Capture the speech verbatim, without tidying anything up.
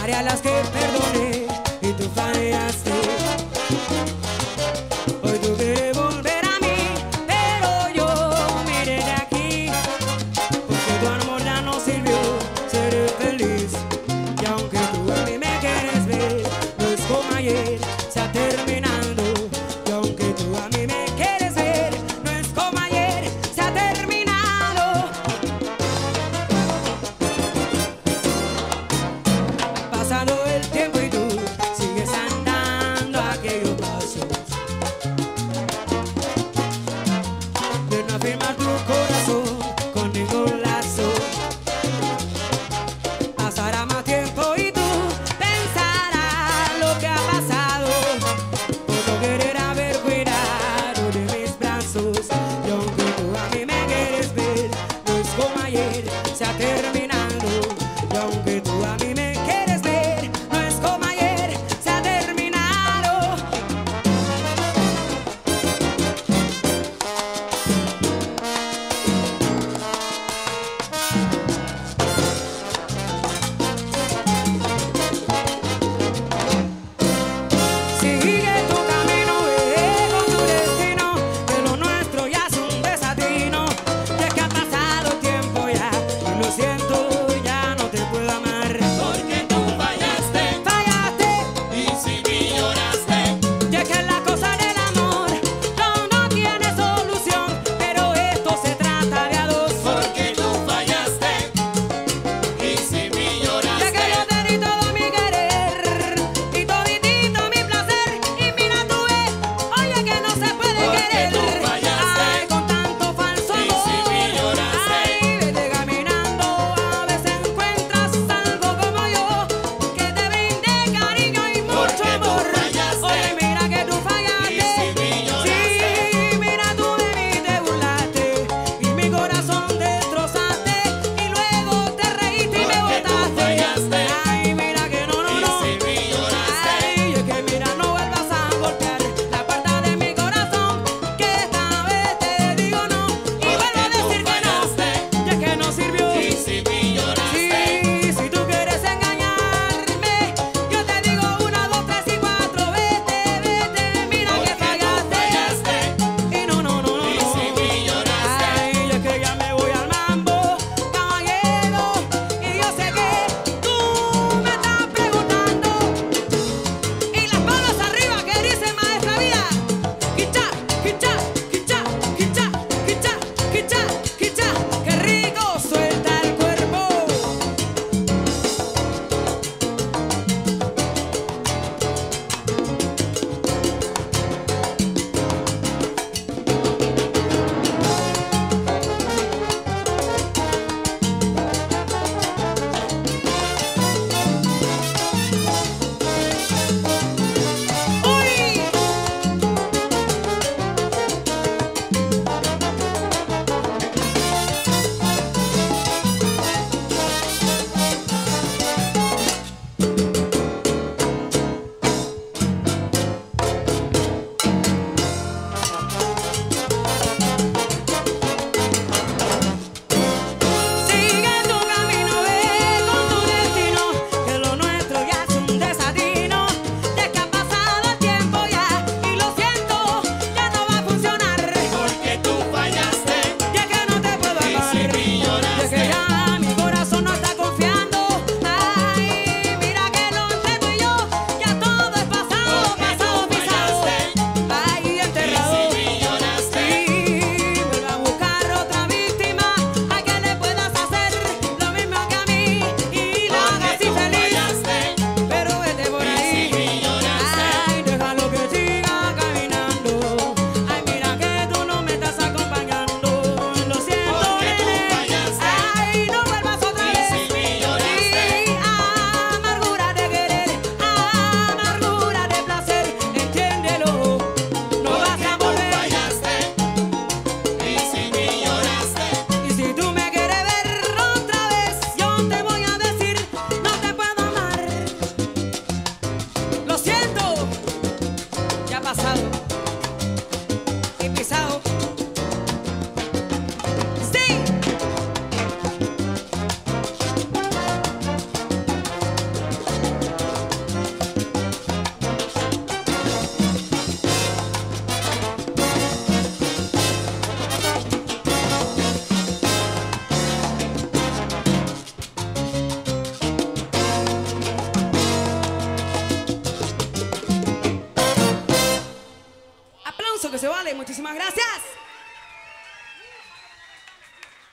varias las que perdoné y tú fallaste. Hoy tú quieres volver a mí, pero yo miré de aquí, porque tu amor ya no sirvió, seré feliz. Y aunque tú a mí me quieres ver, no es como ayer, se ha terminado. Y aunque tú a mí me quieres ver, no es como ayer, se ha terminado. Pasado el tiempo y tú sigues andando. aplauso que se vale. Muchísimas gracias.